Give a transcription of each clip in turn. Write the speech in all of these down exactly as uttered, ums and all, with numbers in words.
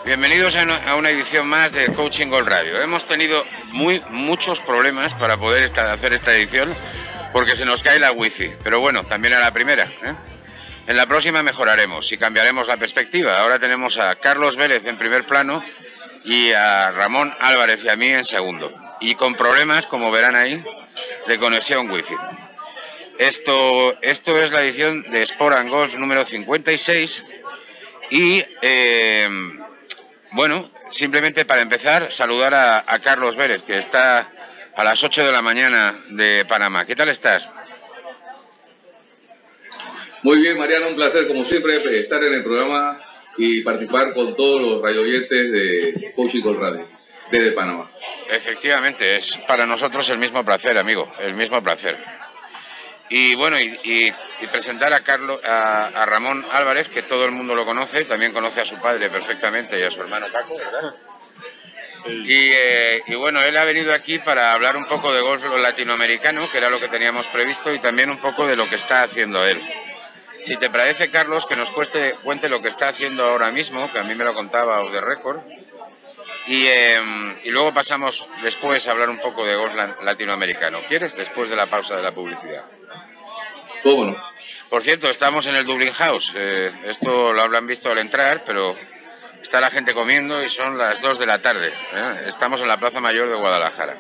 Bienvenidos a una edición más de Coaching Golf Radio. Hemos tenido muy, muchos problemas para poder esta, hacer esta edición porque se nos cae la wifi, pero bueno, también a la primera, ¿eh? En la próxima mejoraremos y cambiaremos la perspectiva. Ahora tenemos a Carlos Vélez en primer plano y a Ramón Álvarez y a mí en segundo. Y con problemas, como verán ahí, de conexión wifi. Esto, esto es la edición de Sport and Golf número cincuenta y seis y... Eh, Bueno, simplemente para empezar, saludar a, a Carlos Vélez, que está a las ocho de la mañana de Panamá. ¿Qué tal estás? Muy bien, Mariano, un placer, como siempre, estar en el programa y participar con todos los radioyentes de Coaching Golf Radio, desde Panamá. Efectivamente, es para nosotros el mismo placer, amigo, el mismo placer. Y bueno, y, y, y presentar a Carlos, a, a Ramón Álvarez, que todo el mundo lo conoce, también conoce a su padre perfectamente y a su hermano Paco, ¿verdad? Sí. Y, eh, y bueno, él ha venido aquí para hablar un poco de golf latinoamericano, que era lo que teníamos previsto, y también un poco de lo que está haciendo él. Si te parece, Carlos, que nos cueste, cuente lo que está haciendo ahora mismo, que a mí me lo contaba off the record, y, eh, y luego pasamos después a hablar un poco de golf latinoamericano. ¿Quieres? Después de la pausa de la publicidad. ¿Cómo no? Por cierto, estamos en el Dublin House. Eh, esto lo habrán visto al entrar, pero está la gente comiendo y son las dos de la tarde. ¿eh? Estamos en la Plaza Mayor de Guadalajara.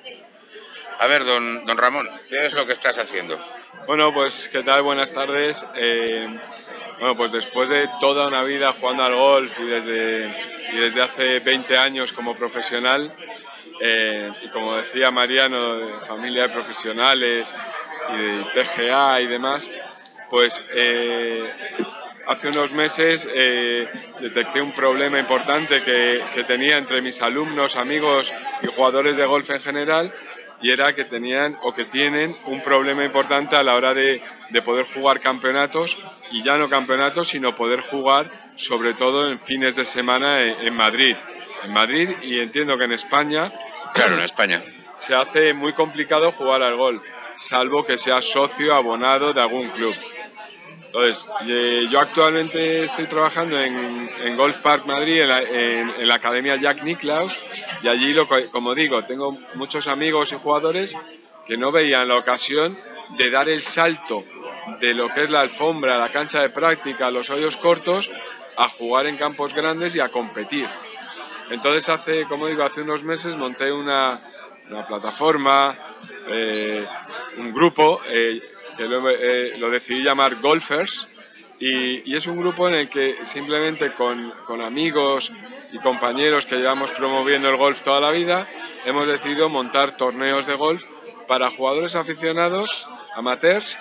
A ver, don, don Ramón, ¿qué es lo que estás haciendo? Bueno, pues, ¿qué tal? Buenas tardes. Eh, bueno, pues después de toda una vida jugando al golf y desde, y desde hace veinte años como profesional, eh, y como decía Mariano, de familia de profesionales y de P G A y demás, pues eh, hace unos meses eh, detecté un problema importante que, que tenía entre mis alumnos, amigos y jugadores de golf en general, y era que tenían o que tienen un problema importante a la hora de, de poder jugar campeonatos, y ya no campeonatos, sino poder jugar sobre todo en fines de semana en, en Madrid. En Madrid, y entiendo que en España, claro, en España, se hace muy complicado jugar al golf, salvo que seas socio abonado de algún club. Entonces, eh, yo actualmente estoy trabajando en, en Golf Park Madrid, en la, en, en la Academia Jack Nicklaus, y allí, lo, como digo, tengo muchos amigos y jugadores que no veían la ocasión de dar el salto de lo que es la alfombra, la cancha de práctica, los hoyos cortos, a jugar en campos grandes y a competir. Entonces, hace, como digo, hace unos meses monté una, una plataforma, eh, un grupo, eh, que lo, eh, lo decidí llamar Golfers, y, y es un grupo en el que simplemente con, con amigos y compañeros que llevamos promoviendo el golf toda la vida, hemos decidido montar torneos de golf para jugadores aficionados, amateurs,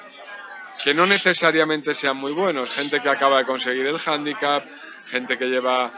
que no necesariamente sean muy buenos, gente que acaba de conseguir el handicap, gente que lleva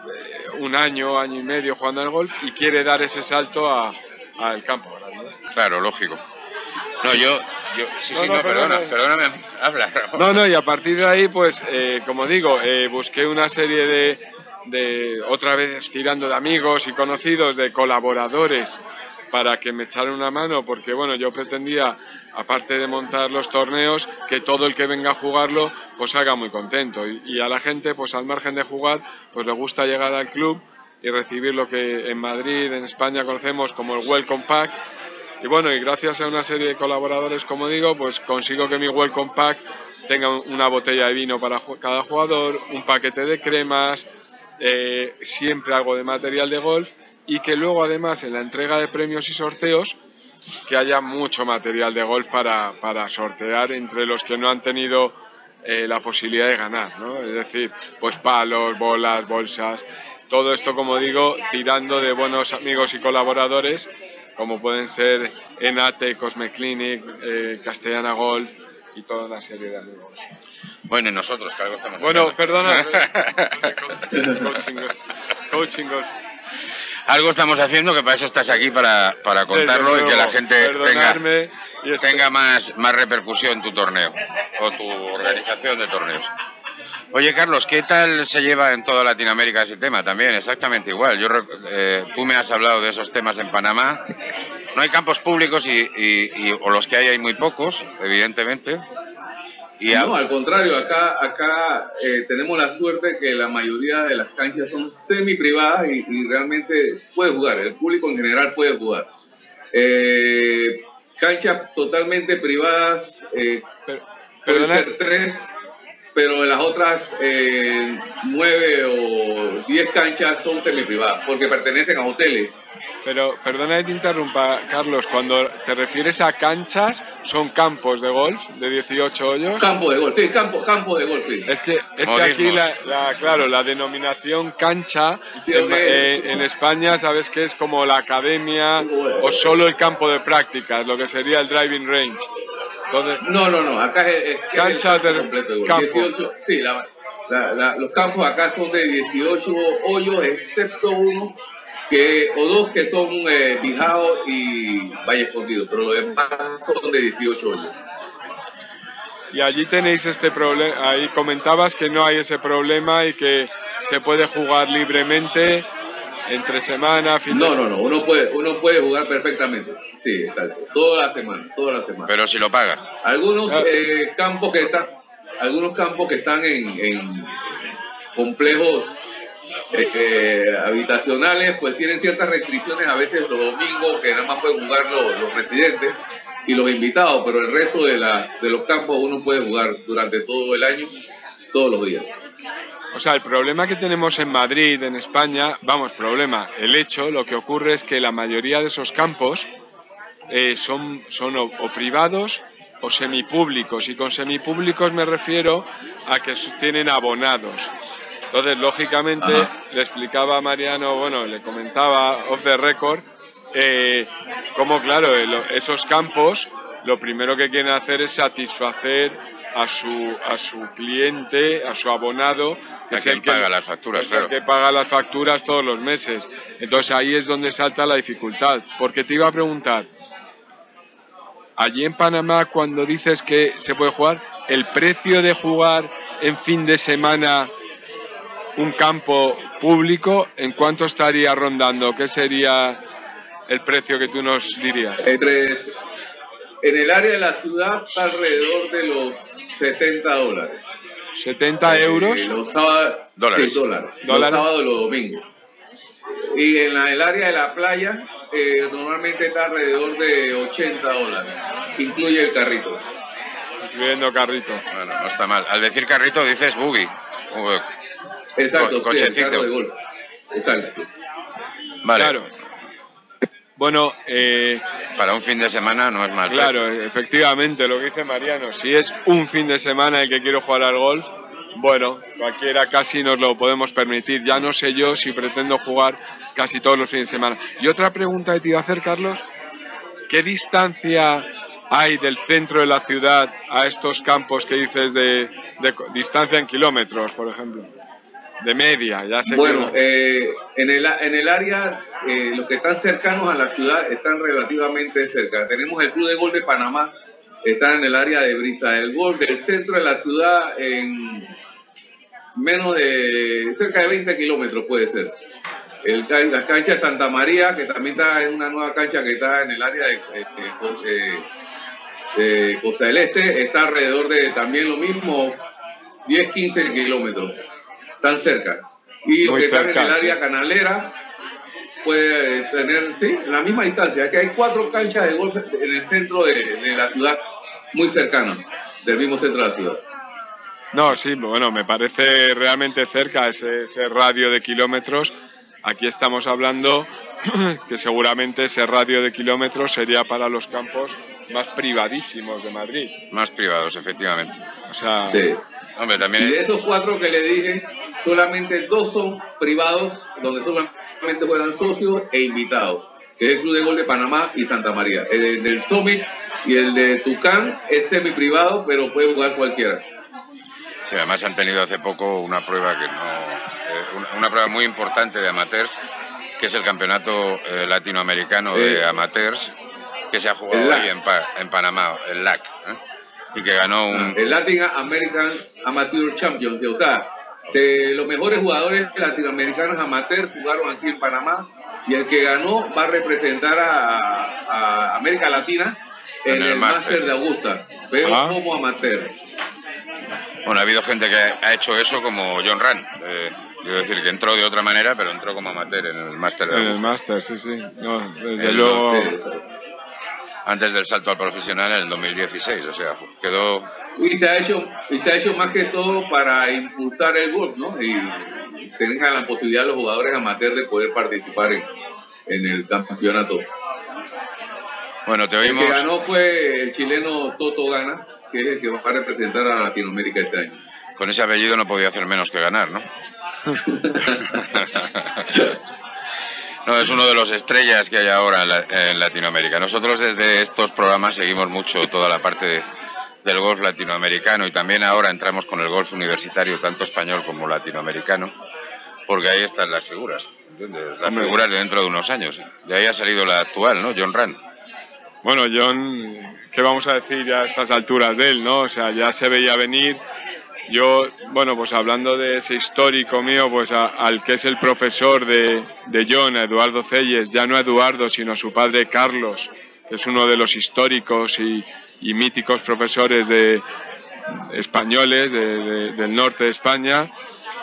un año, año y medio jugando al golf y quiere dar ese salto a, al campo grande. Claro, lógico. No, yo... yo sí, no, sí, no, no, perdona, perdona, perdóname, habla, Ramón. No, no, y a partir de ahí, pues, eh, como digo, eh, busqué una serie de, de, otra vez tirando de amigos y conocidos, de colaboradores, para que me echaran una mano, porque, bueno, yo pretendía, aparte de montar los torneos, que todo el que venga a jugarlo, pues, haga muy contento. Y, y a la gente, pues, al margen de jugar, pues, le gusta llegar al club y recibir lo que en Madrid, en España, conocemos como el Welcome Pack. Y bueno, y gracias a una serie de colaboradores, como digo, pues consigo que mi Welcome Pack tenga una botella de vino para cada jugador, un paquete de cremas, eh, siempre algo de material de golf, y que luego además en la entrega de premios y sorteos que haya mucho material de golf para, para sortear entre los que no han tenido eh, la posibilidad de ganar, ¿no? Es decir, pues palos, bolas, bolsas, todo esto, como digo, tirando de buenos amigos y colaboradores, como pueden ser Enate, Cosme Clinic, eh, Castellana Golf y toda una serie de amigos. Bueno, y nosotros, que algo estamos Bueno, haciendo. perdona. coaching, coaching golf. Algo estamos haciendo, que para eso estás aquí, para, para contarlo y que la gente tenga, y tenga más, más repercusión en tu torneo o tu organización de torneos. Oye, Carlos, ¿qué tal se lleva en toda Latinoamérica ese tema? También, exactamente igual. Yo, eh, tú me has hablado de esos temas en Panamá. No hay campos públicos y, y, y o los que hay hay muy pocos, evidentemente. Y a... No, al contrario, acá, acá eh, tenemos la suerte que la mayoría de las canchas son semi privadas y, y realmente puede jugar, el público en general puede jugar. Eh, canchas totalmente privadas, eh, Pero, pueden perdona, ser tres, pero las otras eh, nueve o diez canchas son semi privadas porque pertenecen a hoteles. pero perdona que te interrumpa, Carlos, cuando te refieres a canchas, ¿son campos de golf de dieciocho hoyos? Campo de golf, sí, campo, campo de golf, sí. Es que, es que aquí, la, la, claro, la denominación cancha, Sí, en, okay. en, en España, sabes que es como la academia o solo el campo de prácticas, lo que sería el driving range. Entonces, No, no, no, acá es, es, cancha es el de completo de golf. campo. dieciocho, sí, la, la, la, los campos acá son de dieciocho hoyos, excepto uno que, o dos que son eh, Bijao y Valle Escondido, pero los demás son de dieciocho hoyos. Y allí tenéis este problema, ahí comentabas que no hay ese problema y que se puede jugar libremente entre semana, fin de No, semana. no, no, uno puede, uno puede jugar perfectamente, sí, exacto, toda la semana, toda la semana. Pero si lo paga. Algunos Ah. eh, campos que están, algunos campos que están en, en complejos eh, eh, habitacionales, pues tienen ciertas restricciones a veces los domingos que nada más pueden jugar los, los residentes y los invitados, pero el resto de, la, de los campos uno puede jugar durante todo el año, todos los días. O sea, el problema que tenemos en Madrid, en España, vamos, problema, el hecho, lo que ocurre es que la mayoría de esos campos eh, son, son o, o privados o semipúblicos, y con semipúblicos me refiero a que tienen abonados. Entonces, lógicamente, Ajá. le explicaba a Mariano, bueno, le comentaba off the record, eh, cómo, claro, el, esos campos, lo primero que quieren hacer es satisfacer a su, a su cliente, a su abonado, que A es quien el que paga las facturas, es el claro. que paga las facturas todos los meses. Entonces, ahí es donde salta la dificultad. Porque te iba a preguntar, allí en Panamá, cuando dices que se puede jugar, ¿el precio de jugar en fin de semana un campo público, en cuánto estaría rondando? ¿Qué sería el precio que tú nos dirías? Entre, en el área de la ciudad está alrededor de los setenta dólares. ¿setenta euros? Eh, los sábados, Dólares. sí, dólares. Dólares. Los sábados y los domingos. Y en la, el área de la playa eh, normalmente está alrededor de ochenta dólares. Incluye el carrito. Incluyendo carrito. Bueno, no está mal. Al decir carrito dices buggy. Exacto, Co- sí, el cochecito. carro de golf. Exacto. Vale. Claro. Bueno, eh, Para un fin de semana no es mal. claro, efectivamente, lo que dice Mariano, si es un fin de semana el que quiero jugar al golf, bueno, cualquiera casi nos lo podemos permitir. Ya no sé yo si pretendo jugar casi todos los fines de semana. Y otra pregunta que te iba a hacer, Carlos, ¿qué distancia hay del centro de la ciudad a estos campos que dices de, de distancia en kilómetros, por ejemplo? De media, ya sé Bueno, que... eh, en, el, en el área, eh, los que están cercanos a la ciudad están relativamente cerca. Tenemos el Club de Golf de Panamá, está en el área de Brisa del Golf, del centro de la ciudad en menos de, cerca de veinte kilómetros puede ser. El, la cancha de Santa María, que también está en una nueva cancha que está en el área de, de, de, de Costa del Este, está alrededor de también lo mismo, diez, quince kilómetros. Están cerca. Y los Muy que están cerca, en el área sí. canalera puede tener, sí, la misma distancia. Aquí hay cuatro canchas de golf en el centro de, de la ciudad, muy cercano, del mismo centro de la ciudad. No, sí, bueno, me parece realmente cerca ese, ese radio de kilómetros. Aquí estamos hablando que seguramente ese radio de kilómetros sería para los campos más privadísimos de Madrid. Más privados, efectivamente. O sea, Sí. Hombre, Y también... de esos cuatro que le dije, solamente dos son privados, donde solamente juegan socios e invitados, que es el Club de Golf de Panamá y Santa María. El del Summit y el de Tucán es semi privado, pero puede jugar cualquiera. Sí, además han tenido hace poco una prueba que no... eh, una, una prueba muy importante de amateurs, que es el campeonato eh, latinoamericano de Eh, amateurs, que se ha jugado el L A C. hoy en, Pa- en Panamá, el L A C, ¿eh? Y que ganó un... El Latin American Amateur Champions, o sea, se, los mejores jugadores latinoamericanos amateur jugaron aquí en Panamá y el que ganó va a representar a, a América Latina en, En el el Máster. Máster de Augusta, pero Ah. como amateur. Bueno, ha habido gente que ha hecho eso como John Ram. Eh, quiero decir que entró de otra manera, pero entró como amateur en el máster de En Augusta. el máster, sí, sí. No, desde El- luego. Antes del salto al profesional en el dos mil dieciséis, o sea, quedó... Y se ha hecho, y se ha hecho más que todo para impulsar el golf, ¿no? Y tengan la posibilidad los jugadores amateurs de poder participar en, en el campeonato. Bueno, te El oímos... que ganó fue el chileno Toto Gana, que es el que va a representar a Latinoamérica este año. Con ese apellido no podía hacer menos que ganar, ¿no? No, es uno de los estrellas que hay ahora en, la, en Latinoamérica. Nosotros desde estos programas seguimos mucho toda la parte de, del golf latinoamericano y también ahora entramos con el golf universitario, tanto español como latinoamericano, porque ahí están las figuras, ¿entiendes? Las Hombre. figuras de dentro de unos años. De ahí ha salido la actual, ¿no? John Ram. Bueno, John, ¿qué vamos a decir ya a estas alturas de él, no? O sea, ya se veía venir. Yo, bueno, pues hablando de ese histórico mío, pues a- al que es el profesor de, de John, a Eduardo Celles, ya no a Eduardo, sino a su padre Carlos, que es uno de los históricos y, y míticos profesores de, españoles de- de- del norte de España.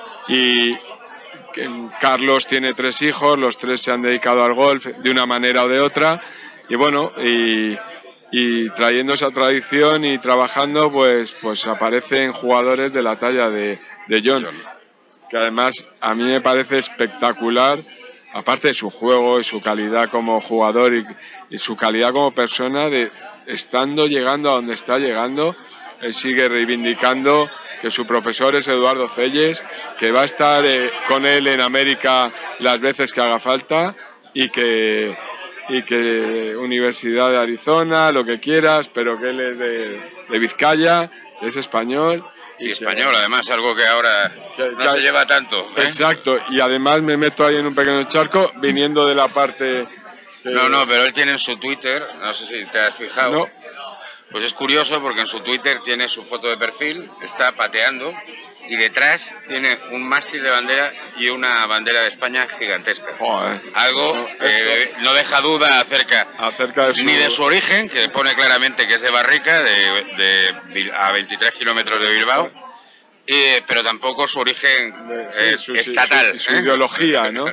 Y que Carlos tiene tres hijos, los tres se han dedicado al golf de una manera o de otra. Y bueno, y, y trayendo esa tradición y trabajando, pues, pues aparecen jugadores de la talla de, de John, que además a mí me parece espectacular, aparte de su juego y su calidad como jugador y, y su calidad como persona, de estando llegando a donde está llegando, él sigue reivindicando que su profesor es Eduardo Celles, que va a estar eh, con él en América las veces que haga falta y que y que Universidad de Arizona, lo que quieras, pero que él es de, de Vizcaya, es español. Y que- español, además, algo que ahora Que- no que- se lleva tanto. ¿eh? Exacto, y además me meto ahí en un pequeño charco, viniendo de la parte... que- No, no, pero él tiene en su Twitter, no sé si te has fijado, No, pues es curioso porque en su Twitter tiene su foto de perfil, está pateando y detrás tiene un mástil de bandera y una bandera de España gigantesca. joder. Algo No, que esto- no deja duda acerca acerca de su... ni de su origen, que pone claramente que es de Barrica, de, de Bil- a veintitrés kilómetros de Bilbao, eh, pero tampoco su origen de- sí, eh, su- estatal. su, su ¿eh? ideología, ¿no?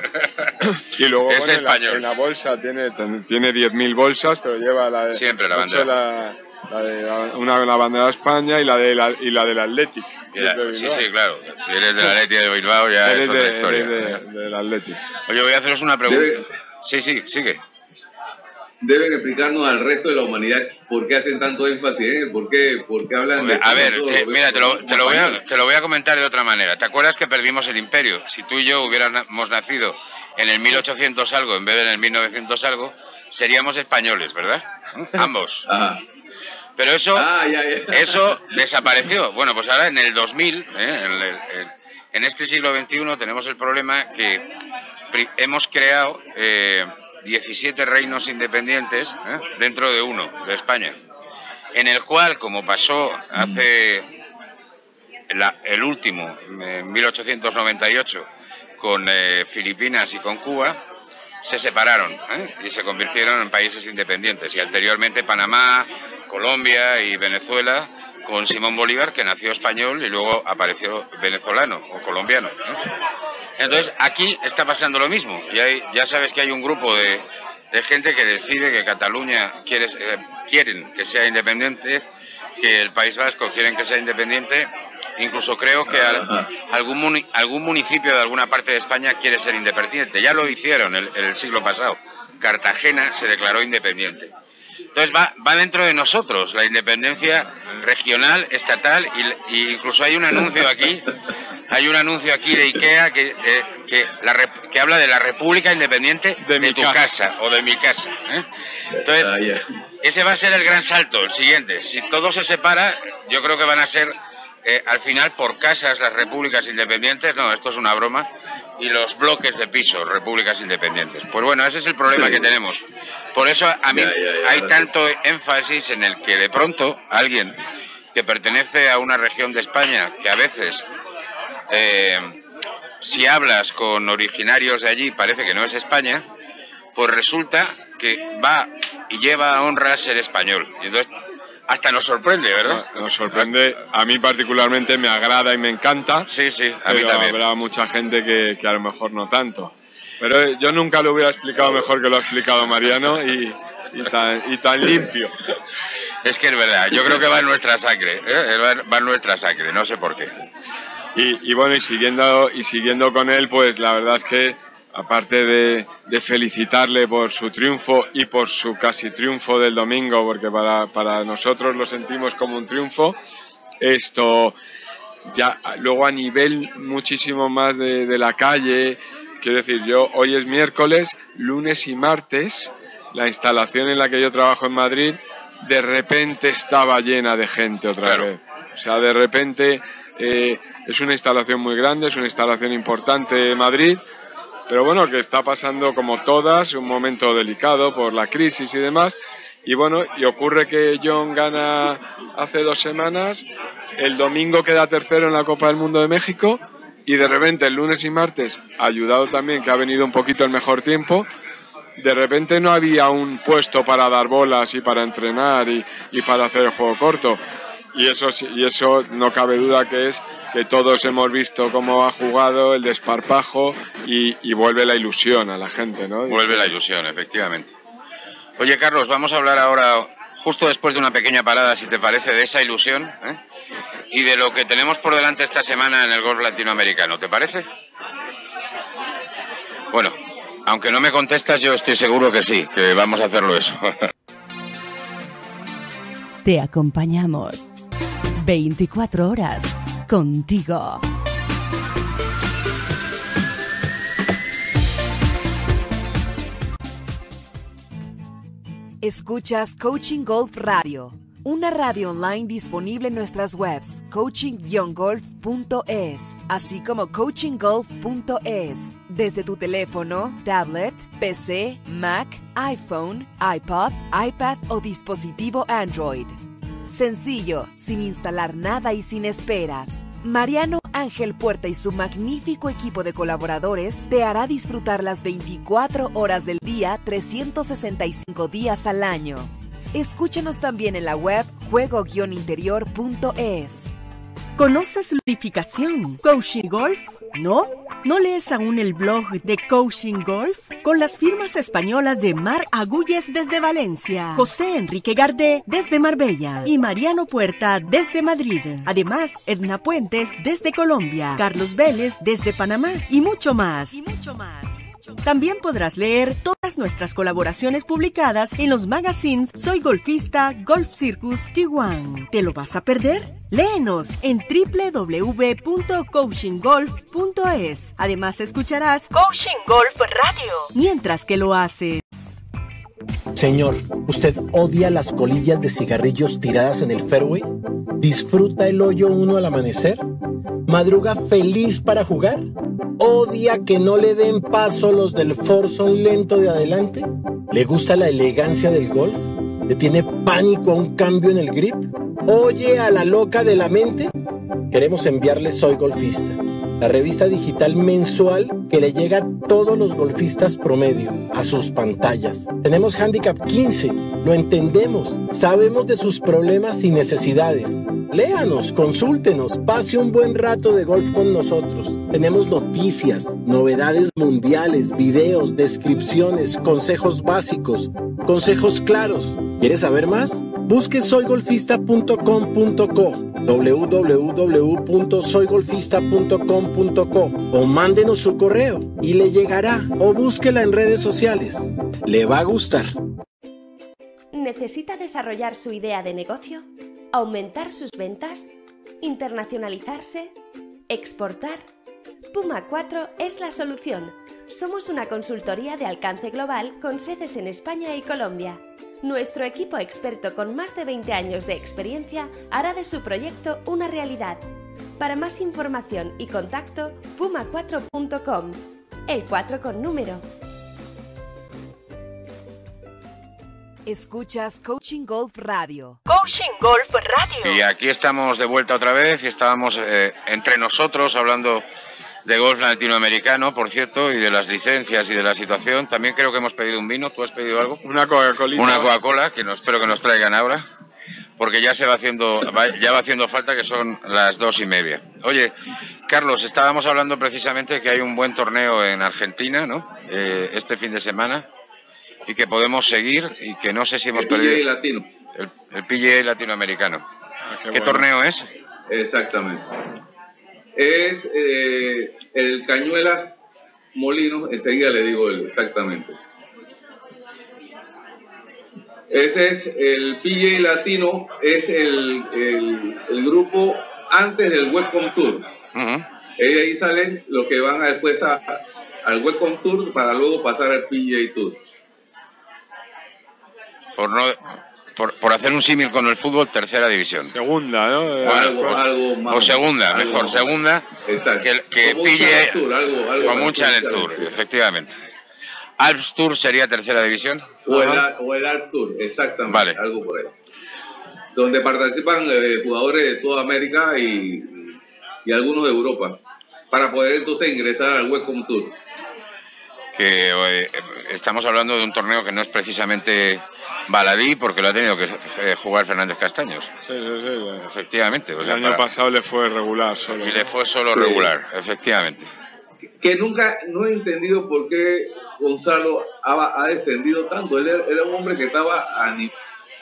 Y luego Es bueno, en, la, español. en la bolsa tiene tiene diez mil bolsas, pero lleva la de, Siempre la de hecho, bandera. la, la de la- una de la bandera de España y la de la, y la del Athletic. Y la- de sí, Bilbao. sí, claro. Si eres de la Athletic de Bilbao ya Eres es otra de- historia. eres de- del Athletic. Oye, voy a haceros una pregunta. Debe- Sí, sí, sigue. Deben explicarnos al resto de la humanidad por qué hacen tanto énfasis en él, por qué, por qué hablan de... A ver, todo te- lo- mira, te lo, te, lo voy a, español. te lo voy a comentar de otra manera. ¿Te acuerdas que perdimos el imperio? Si tú y yo hubiéramos nacido en el mil ochocientos algo en vez de en el mil novecientos algo, seríamos españoles, ¿verdad? Ambos. Ajá. Pero eso, Ah, ya, ya. eso desapareció. Bueno, pues ahora en el dos mil, ¿eh? en, el- en- en este siglo veintiuno, tenemos el problema que pri- hemos creado eh, diecisiete reinos independientes ¿eh? dentro de uno, de España, en el cual, como pasó hace la- el último, en mil ochocientos noventa y ocho, con eh, Filipinas y con Cuba, se separaron ¿eh? y se convirtieron en países independientes. Y anteriormente Panamá, Colombia y Venezuela, con Simón Bolívar, que nació español y luego apareció venezolano o colombiano. ¿eh? Entonces aquí está pasando lo mismo. Y hay, ya sabes que hay un grupo de, de gente que decide que Cataluña quiere, eh, quieren que sea independiente, que el País Vasco quieren que sea independiente. Incluso creo que al- Ajá. algún, muni- algún municipio de alguna parte de España quiere ser independiente. Ya lo hicieron el, el siglo pasado. Cartagena se declaró independiente. Entonces va, va dentro de nosotros la independencia regional, estatal, y, y incluso hay un anuncio aquí, hay un anuncio aquí de IKEA que, eh, que, la rep- que habla de la República Independiente de, De mi tu casa. casa o de mi casa. ¿eh? Entonces, Ah, ya. ese va a ser el gran salto, el siguiente. Si todo se separa, yo creo que van a ser eh, al final por casas las repúblicas independientes. No, esto es una broma. Y los bloques de pisos, repúblicas independientes. Pues bueno, ese es el problema Sí. que tenemos. Por eso a mí Ya, ya, ya, hay ahora tanto énfasis en el que de pronto alguien que pertenece a una región de España que a veces, eh, si hablas con originarios de allí, parece que no es España, pues resulta que va y lleva a honra ser español. Y entonces hasta nos sorprende, ¿verdad? Nos sorprende, a mí particularmente me agrada y me encanta. Sí, sí, a mí pero también. Habrá mucha gente que, que a lo mejor no tanto. Pero yo nunca lo hubiera explicado mejor que lo ha explicado Mariano y, y, tan, y tan limpio. Es que es verdad, yo creo que va en nuestra sangre, ¿eh? va en nuestra sangre, no sé por qué. Y, y bueno, y siguiendo, y siguiendo con él, pues la verdad es que aparte de, de felicitarle por su triunfo y por su casi triunfo del domingo, porque para, para nosotros lo sentimos como un triunfo, esto ya luego a nivel muchísimo más de, de la calle, quiero decir, yo hoy es miércoles, lunes y martes, la instalación en la que yo trabajo en Madrid, de repente estaba llena de gente otra claro. vez. O sea, de repente eh, es una instalación muy grande, es una instalación importante en Madrid, pero bueno, que está pasando como todas, un momento delicado por la crisis y demás. Y bueno, y ocurre que John gana hace dos semanas, el domingo queda tercero en la Copa del Mundo de México y de repente el lunes y martes, ayudado también que ha venido un poquito el mejor tiempo, de repente no había un puesto para dar bolas y para entrenar y, y para hacer el juego corto. Y eso, y eso no cabe duda que es que todos hemos visto cómo ha jugado, el desparpajo y, y vuelve la ilusión a la gente, ¿no? Vuelve la ilusión, efectivamente. Oye, Carlos, vamos a hablar ahora, justo después de una pequeña parada, si te parece, de esa ilusión, ¿eh? Y de lo que tenemos por delante esta semana en el golf latinoamericano, ¿te parece? Bueno, aunque no me contestas, yo estoy seguro que sí, que vamos a hacerlo eso. Te acompañamos veinticuatro horas contigo. Escuchas Coaching Golf Radio, una radio online disponible en nuestras webs coaching guion golf punto es, así como coaching golf punto es, desde tu teléfono, tablet, P C, Mac, iPhone, iPod, iPad o dispositivo Android. Sencillo, sin instalar nada y sin esperas. Mariano Ángel Puerta y su magnífico equipo de colaboradores te hará disfrutar las veinticuatro horas del día, trescientos sesenta y cinco días al año. Escúchanos también en la web juego guion interior punto es. ¿Conoces la unificación Coaching Golf? ¿No? ¿No lees aún el blog de Coaching Golf? Con las firmas españolas de Mar Agulles desde Valencia, José Enrique Gardé desde Marbella y Mariano Puerta desde Madrid. Además, Edna Puentes desde Colombia, Carlos Vélez desde Panamá y mucho más. Y mucho más. También podrás leer todas nuestras colaboraciones publicadas en los magazines Soy Golfista, Golf Circus, Tijuana. ¿Te lo vas a perder? Léenos en doble u doble u doble u punto coaching golf punto es. Además escucharás Coaching Golf Radio mientras que lo haces. Señor, ¿usted odia las colillas de cigarrillos tiradas en el fairway? ¿Disfruta el hoyo uno al amanecer? ¿Madruga feliz para jugar? ¿Odia que no le den paso los del foursome lento de adelante? ¿Le gusta la elegancia del golf? ¿Le tiene pánico a un cambio en el grip? ¿Oye a la loca de la mente? Queremos enviarle Soy Golfista, la revista digital mensual que le llega a todos los golfistas promedio, a sus pantallas. Tenemos Handicap quince, lo entendemos, sabemos de sus problemas y necesidades. Léanos, consúltenos, pase un buen rato de golf con nosotros. Tenemos noticias, novedades mundiales, videos, descripciones, consejos básicos, consejos claros. ¿Quieres saber más? Busque soy golfista punto com punto co, doble u doble u doble u punto soy golfista punto com punto co o mándenos su correo y le llegará, o búsquela en redes sociales. Le va a gustar. ¿Necesita desarrollar su idea de negocio? ¿Aumentar sus ventas? ¿Internacionalizarse? ¿Exportar? Puma cuatro es la solución. Somos una consultoría de alcance global con sedes en España y Colombia. Nuestro equipo experto con más de veinte años de experiencia hará de su proyecto una realidad. Para más información y contacto, puma cuatro punto com. El cuatro con número. Escuchas Coaching Golf Radio. Coaching Golf Radio. Y aquí estamos de vuelta otra vez y estábamos eh, entre nosotros hablando de golf latinoamericano, por cierto, y de las licencias y de la situación. También creo que hemos pedido un vino. ¿Tú has pedido algo? Una Coca-Cola. Una Coca-Cola, que no, espero que nos traigan ahora. porque ya se va haciendo, ya va haciendo falta, que son las dos y media. Oye, Carlos, estábamos hablando precisamente que hay un buen torneo en Argentina, ¿no? Eh, este fin de semana, y que podemos seguir, y que no sé si hemos el perdido... P G A latino. El, el P G A latinoamericano. Ah, ¿Qué, qué bueno. torneo es? Exactamente. Es eh, el Cañuelas Molinos, enseguida le digo el, exactamente. Ese es el P G A Latino, es el, el, el grupo antes del Webcom Tour. Uh-huh. Y de ahí salen los que van a después a, al Webcom Tour para luego pasar al P G A Tour. Por no... Por, por hacer un símil con el fútbol, tercera división. Segunda, ¿no? O algo, Pues, algo más. O segunda, algo mejor, más. segunda. Exacto. Que, que Como P un G A Challenge Tour, algo, algo como un más, Challenge un Tour, Challenge Tour. efectivamente. Alps Tour sería tercera división. O el, o el Art Tour, exactamente. Vale. Algo por ahí. Donde participan eh, jugadores de toda América y, y algunos de Europa. Para poder entonces ingresar al Webcom Tour. Que eh, estamos hablando de un torneo que no es precisamente baladí, porque lo ha tenido que eh, jugar Fernández Castaños. Sí, sí, sí. Efectivamente. O El sea, año para- pasado le fue regular solo. Y le fue solo Sí. regular, efectivamente. Que nunca, no he entendido por qué Gonzalo ha, ha descendido tanto. Él era, era un hombre que estaba a, ni-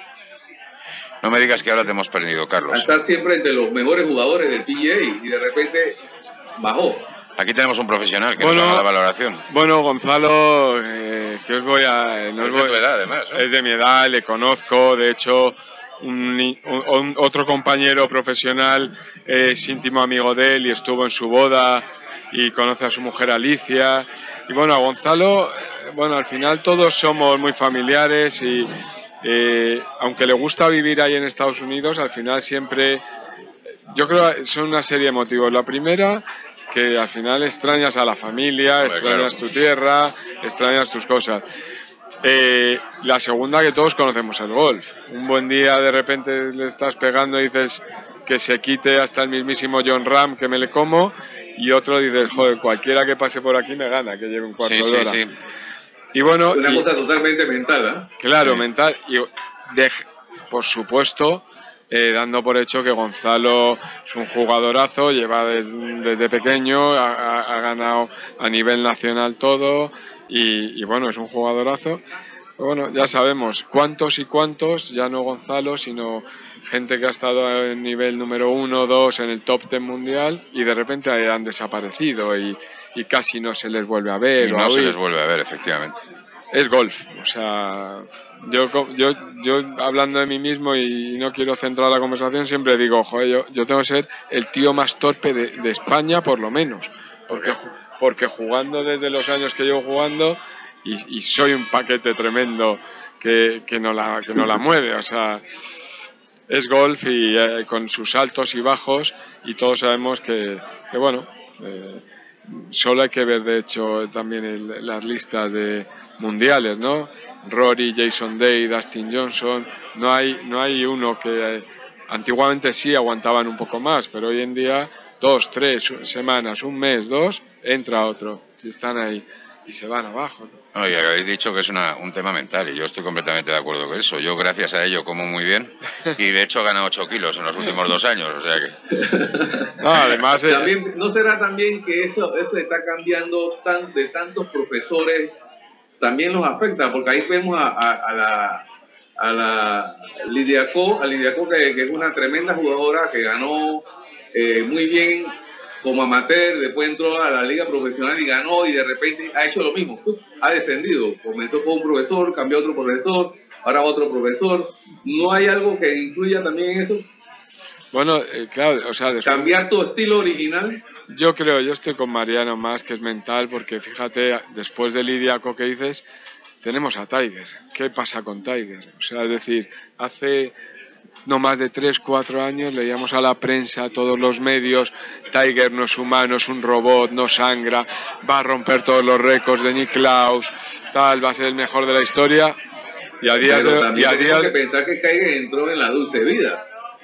No me digas que ahora te hemos perdido, a Carlos. estar siempre entre los mejores jugadores del P G A y de repente bajó. Aquí tenemos un profesional que Bueno, nos da la valoración. Bueno, Gonzalo, eh, que os voy a... no os Es de voy- tu edad, además, ¿no? Es de mi edad, le conozco, de hecho, un, ni- un- un- otro compañero profesional eh, es íntimo amigo de él y estuvo en su boda y conoce a su mujer Alicia. Y bueno, a Gonzalo, eh, bueno, al final todos somos muy familiares y eh, aunque le gusta vivir ahí en Estados Unidos, al final siempre, yo creo que son una serie de motivos. La primera, que al final extrañas a la familia, Hombre, extrañas claro. tu tierra, extrañas tus cosas. Eh, la segunda, que todos conocemos el golf. Un buen día de repente le estás pegando y dices que se quite hasta el mismísimo John Ram, que me le como, y otro dices, joder, cualquiera que pase por aquí me gana, que lleve un cuarto Sí, de sí, hora. sí. Y bueno, Una y- cosa totalmente mental, ¿ah? claro, Sí. mental. Y de- por supuesto, eh, dando por hecho que Gonzalo es un jugadorazo, lleva des- desde pequeño, ha, ha- ha ganado a nivel nacional todo y, y bueno, es un jugadorazo. Bueno, ya sabemos cuántos y cuántos, ya no Gonzalo, sino gente que ha estado en nivel número uno, dos, en el top ten mundial y de repente han desaparecido y, y casi no se les vuelve a ver. Y o a no se oír. les vuelve a ver, efectivamente. Es golf, o sea, yo, co- yo, yo hablando de mí mismo y no quiero centrar la conversación, siempre digo, joder, yo, yo tengo que ser el tío más torpe de, de España, por lo menos, porque, ju- porque jugando desde los años que llevo jugando y, y soy un paquete tremendo que, que, no la, que no la mueve, o sea, es golf y eh, con sus altos y bajos y todos sabemos que, que bueno, eh, solo hay que ver de hecho también el- las listas de mundiales, ¿no? Rory, Jason Day, Dustin Johnson, no hay, no hay uno que eh, antiguamente sí aguantaban un poco más, pero hoy en día dos, tres semanas, un mes, dos, entra otro y están ahí y se van abajo, ¿no? Oye, habéis dicho que es una, un tema mental y yo estoy completamente de acuerdo con eso. Yo gracias a ello como muy bien y de hecho he ganado ocho kilos en los últimos dos años, o sea que... No, además, eh, También, ¿no será también que eso, eso está cambiando tan, de tantos profesores? También nos afecta, porque ahí vemos a, a, a la a la Lidia Co, a Lidia Co que, que es una tremenda jugadora que ganó eh, muy bien como amateur, después entró a la liga profesional y ganó y de repente ha hecho lo mismo, ha descendido, comenzó con un profesor, cambió a otro profesor, ahora va otro profesor. ¿No hay algo que influya también en eso? bueno, eh, claro, o sea, después- ¿Cambiar tu estilo original? Yo creo, yo estoy con Mariano más, que es mental, porque fíjate, después de Lidia Co que dices, tenemos a Tiger. ¿Qué pasa con Tiger? O sea, es decir, hace no más de tres, cuatro años leíamos a la prensa, a todos los medios, Tiger no es humano, es un robot, no sangra, va a romper todos los récords de Nicklaus, tal, va a ser el mejor de la historia. Y a día Pero de, y también a tenemos día que de- pensar que Tiger entró en la dulce vida.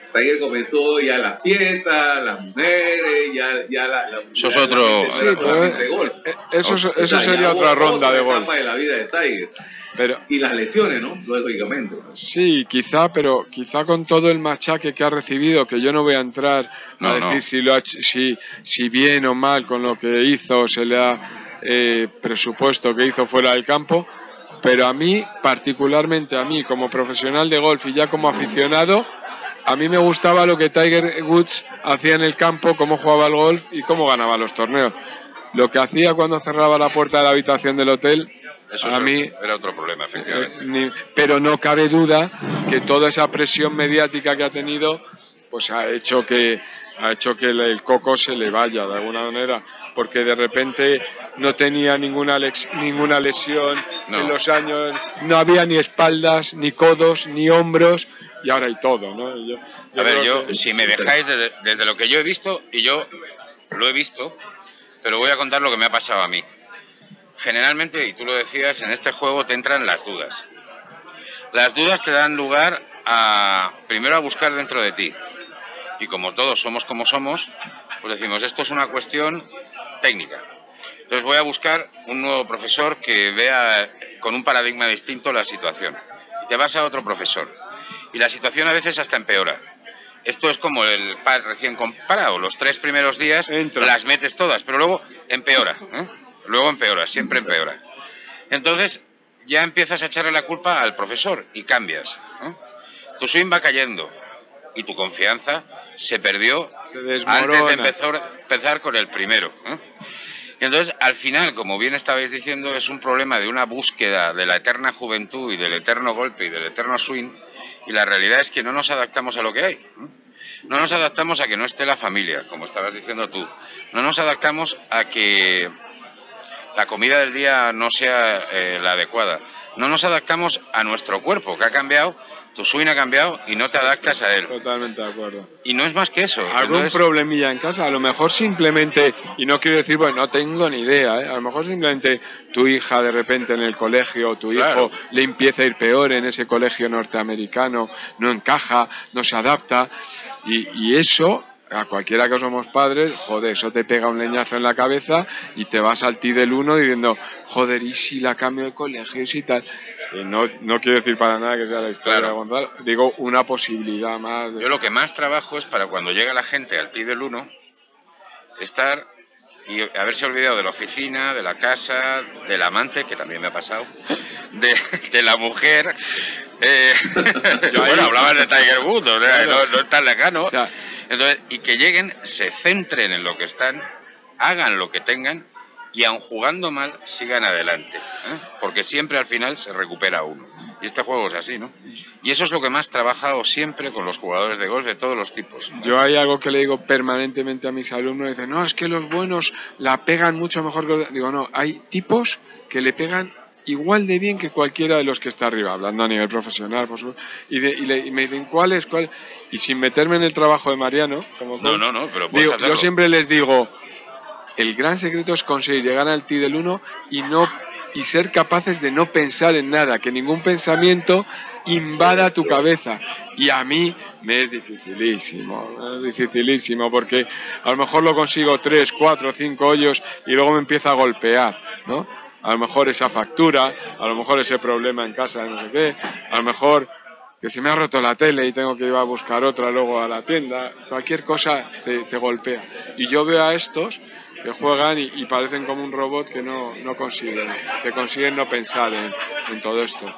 Tiger comenzó ya la fiesta, las mujeres, ya, ya la, la eso es otro. La sí, pero de golf. Eso, eso o sea, sería otra ronda de golf. Etapa de la vida de Tiger. Pero, y las lesiones, ¿no? Lógicamente. Sí, quizá, pero quizá con todo el machaque que ha recibido, que yo no voy a entrar no, a decir no. si, lo ha, si, si bien o mal con lo que hizo, se le ha eh, presupuesto que hizo fuera del campo, pero a mí, particularmente a mí, como profesional de golf y ya como aficionado, a mí me gustaba lo que Tiger Woods hacía en el campo, cómo jugaba al golf y cómo ganaba los torneos. Lo que hacía cuando cerraba la puerta de la habitación del hotel, eso a mí era otro problema, efectivamente. Eh, ni, pero no cabe duda que toda esa presión mediática que ha tenido, pues ha hecho que ha hecho que el, el coco se le vaya de alguna manera, porque de repente no tenía ninguna lex, ninguna lesión no. En los años, no había ni espaldas, ni codos, ni hombros, y ahora hay todo, ¿no? Yo, yo a ver, yo, que... si me dejáis desde, desde lo que yo he visto, y yo lo he visto, pero voy a contar lo que me ha pasado a mí. Generalmente, y tú lo decías, en este juego te entran las dudas. Las dudas te dan lugar a, primero a buscar dentro de ti. Y como todos somos como somos, pues decimos, esto es una cuestión técnica. Entonces voy a buscar un nuevo profesor que vea con un paradigma distinto la situación. Y te vas a otro profesor. Y la situación a veces hasta empeora. Esto es como el par recién comparado. Los tres primeros días Entra. las metes todas, pero luego empeora, ¿eh? Luego empeora, siempre empeora. Entonces ya empiezas a echarle la culpa al profesor y cambias, ¿eh? Tu swing va cayendo y tu confianza se perdió se antes de empezar, empezar con el primero, ¿eh? Y entonces al final, como bien estabais diciendo, es un problema de una búsqueda de la eterna juventud y del eterno golpe y del eterno swing, y la realidad es que no nos adaptamos a lo que hay, ¿eh? No nos adaptamos a que no esté la familia, como estabas diciendo tú. No nos adaptamos a que la comida del día no sea eh, la adecuada. No nos adaptamos a nuestro cuerpo, que ha cambiado, tu swing ha cambiado y no te adaptas a él. Totalmente de acuerdo. Y no es más que eso. ¿Algún Entonces... problemilla en casa? A lo mejor simplemente, y no quiero decir, bueno, no tengo ni idea, ¿eh? A lo mejor simplemente tu hija de repente en el colegio, o tu claro. hijo le empieza a ir peor en ese colegio norteamericano, no encaja, no se adapta, y, y eso... A cualquiera que somos padres, joder, eso te pega un leñazo en la cabeza y te vas al ti del uno diciendo, joder, y si la cambio de colegio y tal. Y no, no quiero decir para nada que sea la historia claro. de Gonzalo, digo una posibilidad más. De... Yo lo que más trabajo es para cuando llega la gente al ti del uno, estar y haberse olvidado de la oficina, de la casa, del amante, que también me ha pasado, de, de la mujer. Eh, yo bueno, hablabas de Tiger Woods, ¿no? Claro. no, no es tan lejano. O sea, entonces, y que lleguen, se centren en lo que están, hagan lo que tengan y aun jugando mal, sigan adelante, ¿eh? Porque siempre al final se recupera uno. Y este juego es así, ¿no? Y eso es lo que más he trabajado siempre con los jugadores de golf de todos los tipos, ¿no? Yo hay algo que le digo permanentemente a mis alumnos, dicen, no, es que los buenos la pegan mucho mejor que los... Digo, no, hay tipos que le pegan igual de bien que cualquiera de los que está arriba, hablando a nivel profesional, por supuesto, y, de, y, le, y me dicen, ¿cuál es? ¿Cuál? Y sin meterme en el trabajo de Mariano, como coach, no, no, no, pero digo, yo siempre les digo, el gran secreto es conseguir llegar al ti del uno y no y ser capaces de no pensar en nada, que ningún pensamiento invada tu cabeza. Y a mí me es dificilísimo, es dificilísimo, porque a lo mejor lo consigo tres, cuatro, cinco hoyos y luego me empieza a golpear, ¿no? A lo mejor esa factura, a lo mejor ese problema en casa de no sé qué, a lo mejor que se me ha roto la tele y tengo que ir a buscar otra luego a la tienda, cualquier cosa te, te golpea. Y yo veo a estos que juegan y, y parecen como un robot que no, no consiguen, que consiguen no pensar en, en todo esto.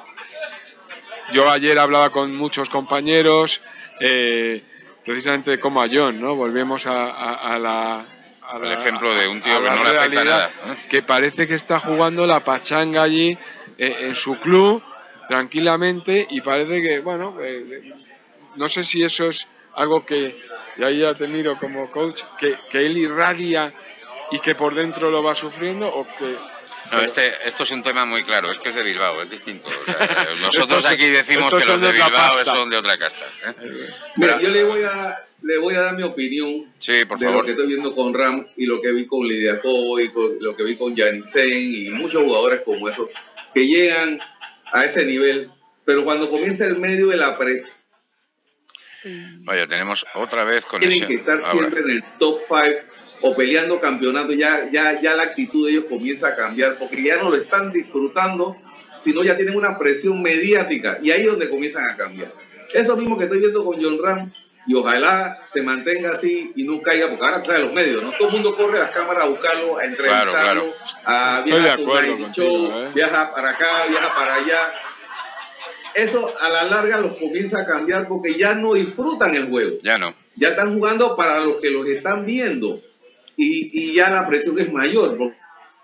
Yo ayer hablaba con muchos compañeros, eh, precisamente como a John, ¿no? Volvemos a, a, a la... El ejemplo de un tío que no le afecta nada, ¿eh? Que parece que está jugando la pachanga allí eh, en su club tranquilamente y parece que, bueno, eh, no sé si eso es algo que, y ahí ya te miro como coach, que, que él irradia y que por dentro lo va sufriendo o que... No, este, esto es un tema muy claro, es que es de Bilbao, es distinto. O sea, nosotros aquí decimos que los de Bilbao son de otra casta, ¿eh? Mira, yo le voy a le voy a dar mi opinión sí, por de favor. lo que estoy viendo con Ram y lo que vi con Lidia Cobo y con, lo que vi con Janisen y muchos jugadores como esos que llegan a ese nivel, pero cuando comienza el medio de la presión Vaya, tenemos otra vez Tienen conexión. que estar Ahora. siempre en el top cinco o peleando campeonato. Ya, ya, ya la actitud de ellos comienza a cambiar porque ya no lo están disfrutando, sino ya tienen una presión mediática y ahí es donde comienzan a cambiar. Eso mismo que estoy viendo con Jon Ram, y ojalá se mantenga así y no caiga, porque ahora trae los medios, ¿no? Todo el mundo corre a las cámaras a buscarlo, a entrevistarlo, claro, a Estoy de viajar a tu acuerdo Night contigo, Show, ¿eh? viaja para acá, viaja para allá. Eso a la larga los comienza a cambiar porque ya no disfrutan el juego. Ya no. Ya están jugando para los que los están viendo y, y ya la presión es mayor. Porque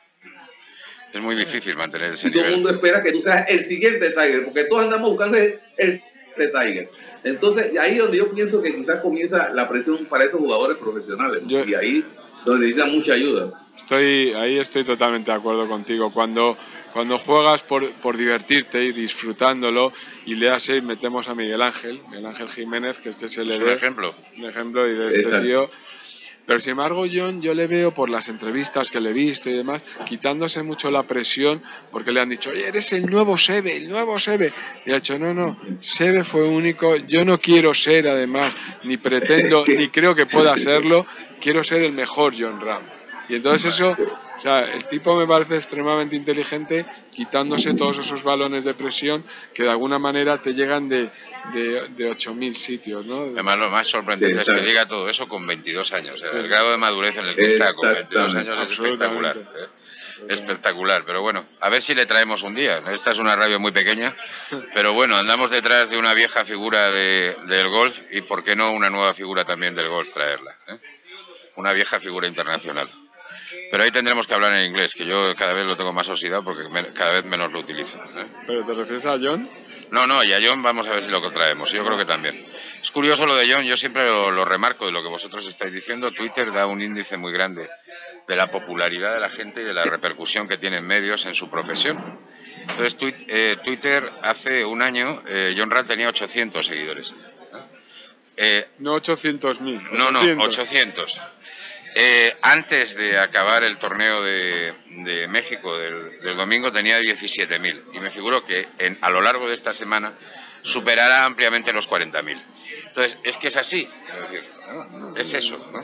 Es muy difícil mantener ese y todo el nivel. mundo espera que tú seas el siguiente Tiger, porque todos andamos buscando el, el siguiente Tiger. Entonces, ahí es donde yo pienso que quizás comienza la presión para esos jugadores profesionales, ¿no? Yo- Y ahí donde necesitan mucha ayuda. Estoy, ahí estoy totalmente de acuerdo contigo. Cuando, cuando juegas por, por divertirte y disfrutándolo, y le hace, metemos a Miguel Ángel, Miguel Ángel Jiménez, que este se le Es un ve ejemplo. un ejemplo y de este Exacto. tío. Pero sin embargo, John, yo le veo por las entrevistas que le he visto y demás, quitándose mucho la presión, porque le han dicho, oye, eres el nuevo Seve, el nuevo Seve. Y ha dicho, no, no, Seve fue único, yo no quiero ser además, ni pretendo, ni creo que pueda serlo, quiero ser el mejor Jon Ram. Y entonces eso, o sea, el tipo me parece extremadamente inteligente, quitándose todos esos balones de presión que de alguna manera te llegan de, de, de ocho mil sitios, ¿no? Además, lo más sorprendente Sí, es que exacto. diga todo eso con veintidós años. El grado de madurez en el que está con veintidós años es espectacular. Absolutamente. ¿eh? Espectacular. Pero bueno, a ver si le traemos un día. Esta es una radio muy pequeña, pero bueno, andamos detrás de una vieja figura de, del golf y por qué no una nueva figura también del golf traerla. ¿eh? Una vieja figura internacional. Pero ahí tendremos que hablar en inglés, que yo cada vez lo tengo más oxidado porque me- cada vez menos lo utilizo. ¿eh? ¿Pero te refieres a John? No, no, y a John vamos a ver si lo que traemos. Yo creo que también. Es curioso lo de John, yo siempre lo, lo remarco de lo que vosotros estáis diciendo. Twitter da un índice muy grande de la popularidad de la gente y de la repercusión que tienen medios en su profesión. Entonces, tuit- eh, Twitter hace un año, eh, Jon Ram tenía ochocientos seguidores. Eh, No ochocientos mil. no, no, ochocientos. Eh, antes de acabar el torneo de, de México del, del domingo tenía diecisiete mil y me figuro que en, a lo largo de esta semana superará ampliamente los cuarenta mil. Entonces, es que es así, es, decir, ¿no? Es eso, ¿no?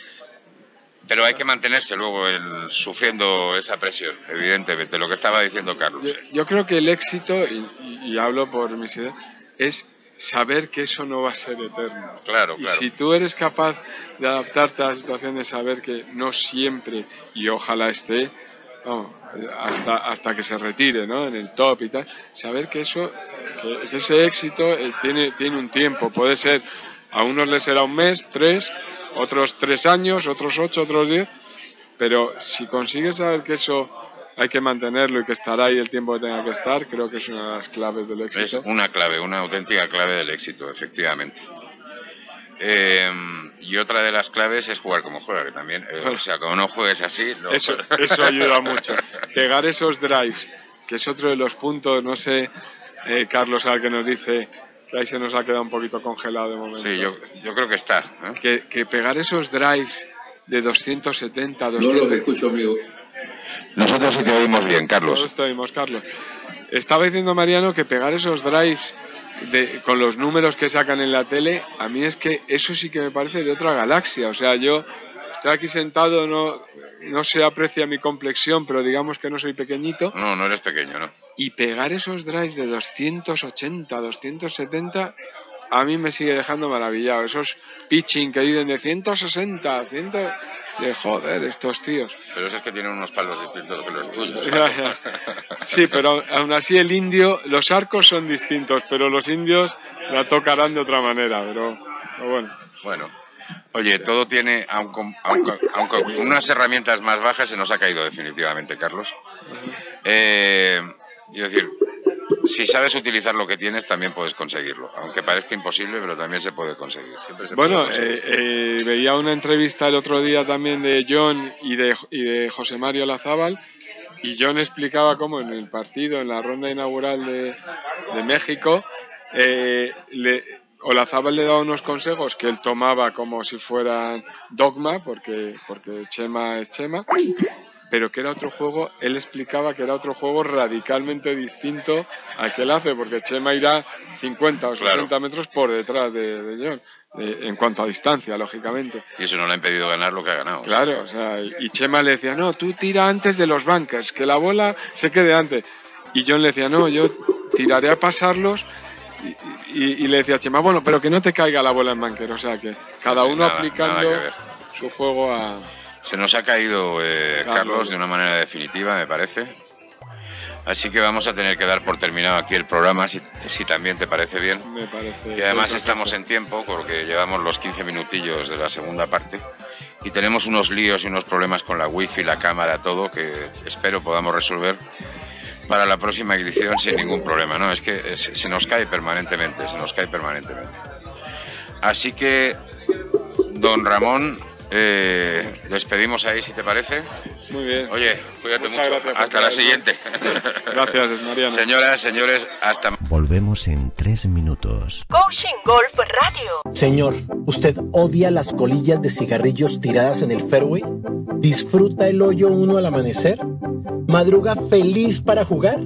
Pero hay que mantenerse luego el, sufriendo esa presión, evidentemente, lo que estaba diciendo Carlos. Yo, yo creo que el éxito, y, y- y hablo por mis ideas, es saber que eso no va a ser eterno. Claro, Y claro. si tú eres capaz de adaptarte a la situación de saber que no siempre, y ojalá esté, vamos, hasta, hasta que se retire, ¿no? En el top y tal, saber que eso, que, que ese éxito eh, tiene, tiene un tiempo, puede ser, a unos les será un mes, tres, otros tres años, otros ocho, otros diez, pero si consigues saber que eso hay que mantenerlo y que estará ahí el tiempo que tenga que estar, creo que es una de las claves del Es éxito. una clave, una auténtica clave del éxito, efectivamente. Eh, y otra de las claves es jugar como juega, que también, eh, o sea, como no juegues así... No... Eso, eso ayuda mucho. Pegar esos drives, que es otro de los puntos, no sé, eh, Carlos, al que nos dice que ahí se nos ha quedado un poquito congelado de momento. Sí, yo, yo creo que está. ¿eh? Que, que pegar esos drives de doscientos setenta, No doscientos... los escucho, amigos. Nosotros sí te oímos bien, Todos Carlos. estuvimos, Carlos. Estaba diciendo Mariano que pegar esos drives de, con los números que sacan en la tele, a mí es que eso sí que me parece de otra galaxia. O sea, yo estoy aquí sentado, no, no se aprecia mi complexión, pero digamos que no soy pequeñito. No, no eres pequeño, ¿no? Y pegar esos drives de doscientos ochenta, doscientos setenta, a mí me sigue dejando maravillado. Esos pitching que dicen de ciento sesenta, cien... de joder, estos tíos. Pero eso es que tienen unos palos distintos que los tuyos. Sí, pero aún así el indio, los arcos son distintos, pero los indios la tocarán de otra manera, pero, pero bueno. Bueno, oye, todo tiene, aunque, aunque, aunque unas herramientas más bajas se nos ha caído definitivamente, Carlos. Eh, y decir, si sabes utilizar lo que tienes, también puedes conseguirlo. Aunque parezca imposible, pero también se puede conseguir. Siempre se Bueno, puede conseguir. eh, eh, veía una entrevista el otro día también de John y de, y de José Mario Olazábal, y John explicaba cómo en el partido, en la ronda inaugural de, de México, eh, le, Olazábal le daba unos consejos que él tomaba como si fueran dogma, porque, porque Chema es Chema, pero que era otro juego. Él explicaba que era otro juego radicalmente distinto al que él hace, porque Chema irá cincuenta o sesenta claro. metros por detrás de, de John, de, en cuanto a distancia, lógicamente. Y eso no le ha impedido ganar lo que ha ganado. Claro, o sea, y Chema le decía, no, tú tira antes de los bunkers, que la bola se quede antes. Y John le decía, no, yo tiraré a pasarlos. Y, y, y le decía a Chema, bueno, pero que no te caiga la bola en bunker. O sea, que cada uno nada, aplicando nada su juego a... Se nos ha caído eh, Carlos. Carlos de una manera definitiva, me parece. Así que vamos a tener que dar por terminado aquí el programa, si, si también te parece bien. Me parece. Y además estamos en tiempo, porque llevamos los quince minutillos de la segunda parte. Y tenemos unos líos y unos problemas con la wifi, la cámara, todo, que espero podamos resolver para la próxima edición sin ningún problema, ¿no? Es que es, se nos cae permanentemente, se nos cae permanentemente. Así que, don Ramón, eh, despedimos ahí, si te parece. Muy bien. Oye, cuídate Muchas mucho. Hasta la siguiente. Gracias, Mariano. Señoras, señores, hasta... Volvemos en tres minutos. Coaching Golf Radio. Señor, ¿usted odia las colillas de cigarrillos tiradas en el fairway? ¿Disfruta el hoyo uno al amanecer? ¿Madruga feliz para jugar?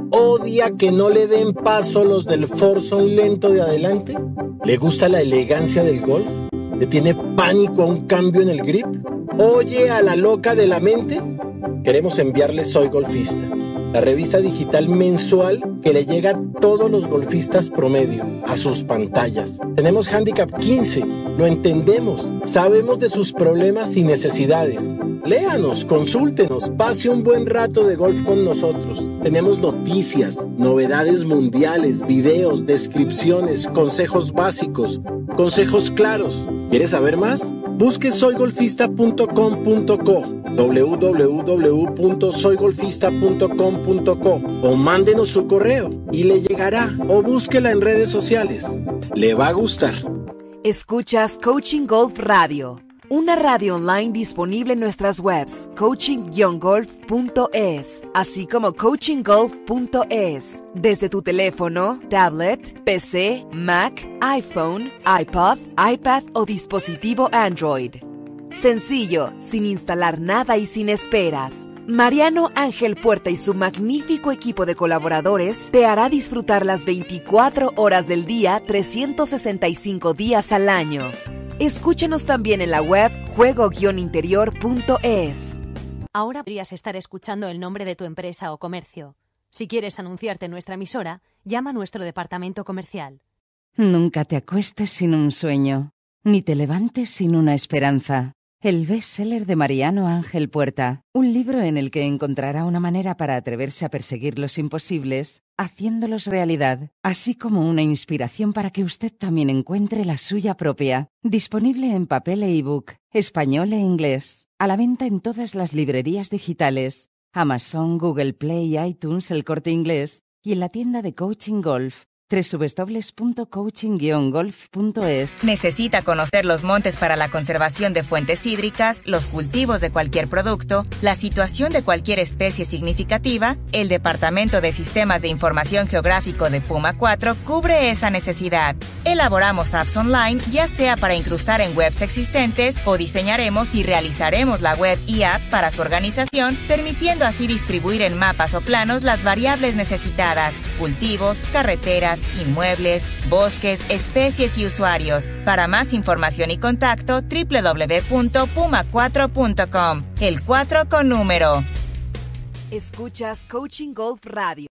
¿Odia que no le den paso los del foursome lento de adelante? ¿Le gusta la elegancia del golf? ¿Le tiene pánico a un cambio en el grip? ¿Oye a la loca de la mente? Queremos enviarle Soy Golfista, la revista digital mensual que le llega a todos los golfistas promedio, a sus pantallas. Tenemos Handicap quince, lo entendemos, sabemos de sus problemas y necesidades. Léanos, consúltenos, pase un buen rato de golf con nosotros. Tenemos noticias, novedades mundiales, videos, descripciones, consejos básicos, consejos claros. ¿Quieres saber más? Busque soy golfista punto com punto co, doble u doble u doble u punto soy golfista punto com punto co o mándenos su correo y le llegará, o búsquela en redes sociales. Le va a gustar. Escuchas Coaching Golf Radio, una radio online disponible en nuestras webs coaching guion golf punto es, así como coaching golf punto es, desde tu teléfono, tablet, P C, Mac, iPhone, iPod, iPad o dispositivo Android. Sencillo, sin instalar nada y sin esperas. Mariano Ángel Puerta y su magnífico equipo de colaboradores te hará disfrutar las veinticuatro horas del día, trescientos sesenta y cinco días al año. Escúchanos también en la web juego guion interior punto es. Ahora podrías estar escuchando el nombre de tu empresa o comercio. Si quieres anunciarte en nuestra emisora, llama a nuestro departamento comercial. Nunca te acuestes sin un sueño, ni te levantes sin una esperanza. El bestseller de Mariano Ángel Puerta, un libro en el que encontrará una manera para atreverse a perseguir los imposibles, haciéndolos realidad, así como una inspiración para que usted también encuentre la suya propia. Disponible en papel e ebook, español e inglés, a la venta en todas las librerías digitales, Amazon, Google Play, iTunes, El Corte Inglés y en la tienda de Coaching Golf, doble u doble u doble u punto coaching guion golf punto es. ¿Necesita conocer los montes para la conservación de fuentes hídricas, los cultivos de cualquier producto, la situación de cualquier especie significativa? El Departamento de Sistemas de Información Geográfico de Puma cuatro cubre esa necesidad. Elaboramos apps online, ya sea para incrustar en webs existentes o diseñaremos y realizaremos la web y app para su organización, permitiendo así distribuir en mapas o planos las variables necesitadas, cultivos, carreteras, inmuebles, bosques, especies y usuarios. Para más información y contacto, doble u doble u doble u punto puma cuatro punto com. El cuatro con número. Escuchas Coaching Golf Radio.